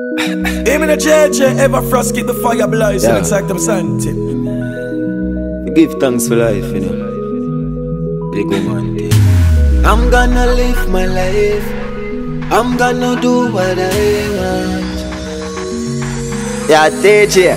Him in a JJ ever frost keep the fire blaze. Yeah. It's like them Santi. Give thanks for life, you know. Big woman thing. I'm gonna live my life. I'm gonna do what I want. Yeah, DJ.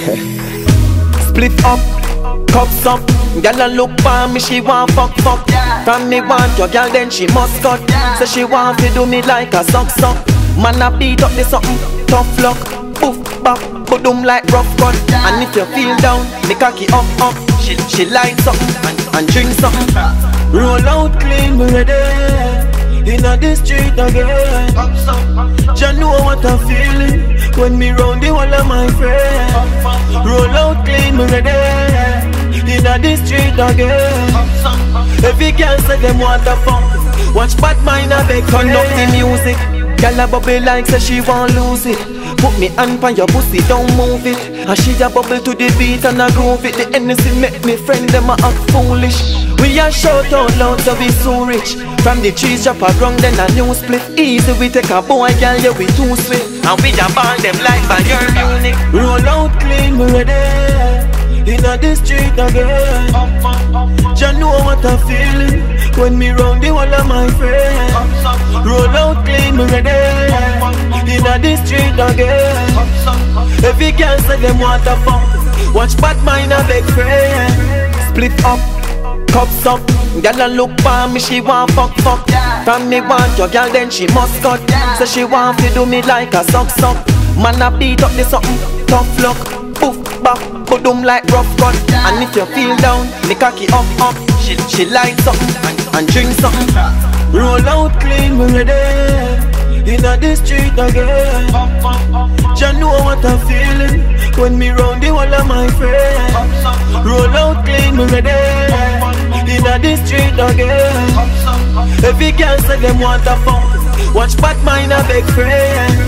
Split up, cups up. Girl look for me, she want fuck. From me want to a girl, then she must cut. So she want to do me like a suck. Man a beat up the something, tough luck. Poof, bop, boom like rough cut. And if you feel down, me cocky up. She like something and drink something. Roll out clean, me ready. Inna the street again. You know what I'm feeling when me round the wall of my friends. Roll out clean, me ready. Inna the street again. Every girl say them want a funk. Watch bad mind a beg, turn up the music. Girl a bubble like say she won't lose it. Put me hand on your pussy, don't move it. And she a bubble to the beat and a groove it. The NC make me friend, them a act foolish. We a shout out loud so we so rich. From the trees drop a ground then a new split. Easy we take a boy girl, yeah we too sweet. And we a ball them like Bayern Munich. Roll out clean, me ready. Inna the street again. You know what I'm feeling when me round the wall of my friends. Roll out clean, me ready. Inna the street again. Every girl say them want a fuck. Watch bad mind a beg friend. Split up, cups up. Girl look for me, she want fuck. From me want to a girl, then she must cut. So she want to do me like a suck. Man a beat up the something, tough luck. Poof, bop, boom like rough cut. And if you feel down, me cocky up. She like something and drink something. Roll out clean, me ready. Inna the street again. You know what I'm feeling when me round the wall of my friends. Roll out clean, me ready. Inna the street again. Every girl say them want a funk. Watch bad mind a beg friend.